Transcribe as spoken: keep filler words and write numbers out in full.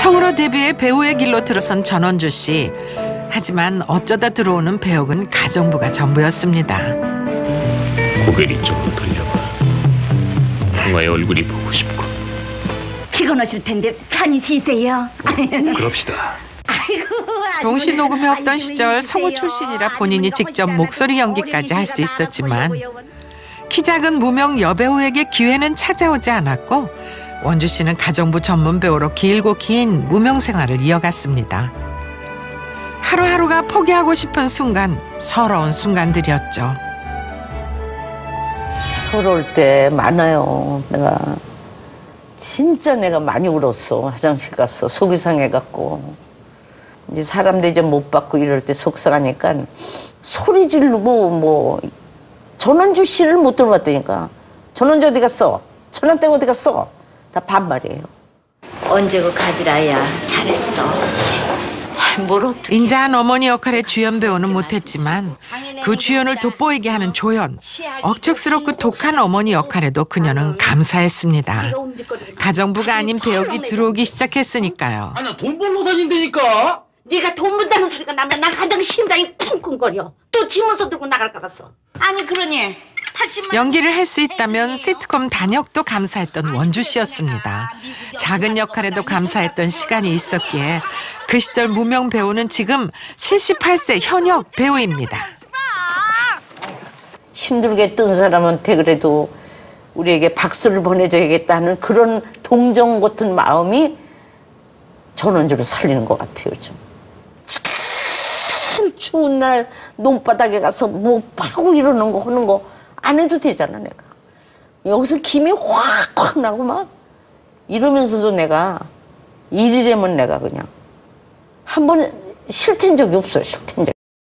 성우로 데뷔해 배우의 길로 들어선 전원주 씨. 하지만 어쩌다 들어오는 배역은 가정부가 전부였습니다. 고개를 이쪽으로 돌려봐. 형아의 얼굴이 보고 싶고. 피곤하실 텐데 편히 쉬세요. 그럽시다. 아이고, 동시 녹음이 없던 시절 성우 출신이라 본인이 직접 목소리 연기까지 할 수 있었지만 키 작은 무명 여배우에게 기회는 찾아오지 않았고 원주 씨는 가정부 전문 배우로 길고 긴 무명 생활을 이어갔습니다. 하루하루가 포기하고 싶은 순간, 서러운 순간들이었죠. 서러울 때 많아요. 내가 진짜 내가 많이 울었어. 화장실 가서 속이 상해갖고 이제 사람 대접 못 받고 이럴 때 속상하니까 소리 지르고 뭐 전원주 씨를 못 들어봤다니까. 전원주 어디 갔어? 전원댁 어디 갔어? 다 반말이에요. 언제고 가지라야. 잘했어. 뭘 어떻게. 인자한 어머니 역할의 주연 배우는 못했지만 그 주연을 돋보이게 하는 조연, 억척스럽고 독한 어머니 역할에도 그녀는 감사했습니다. 가정부가 아닌 배역이 들어오기 시작했으니까요. 아, 나 돈 벌러 다닌다니까. 네가 돈 번다는 소리가 나면 난 가정 심장이 쿵쿵거려. 또 지문서 들고 나갈까 봤어. 아니 그러니 팔십만. 연기를 할 수 있다면 시트콤 단역도 감사했던 원주 씨였습니다. 작은 역할에도 감사했던 시간이 있었기에 그 시절 무명 배우는 지금 칠십팔 세 현역 배우입니다. 힘들게 뜬 사람한테 그래도 우리에게 박수를 보내줘야겠다는 그런 동정 같은 마음이 전원주를 살리는 것 같아요. 좀. 참 추운 날 논바닥에 가서 뭐 파고 이러는 거 하는 거 안 해도 되잖아 내가. 여기서 김이 확확 나고 막 이러면서도 내가 일이라면 내가 그냥 한 번 싫댄 적이 없어요. 싫댄 적.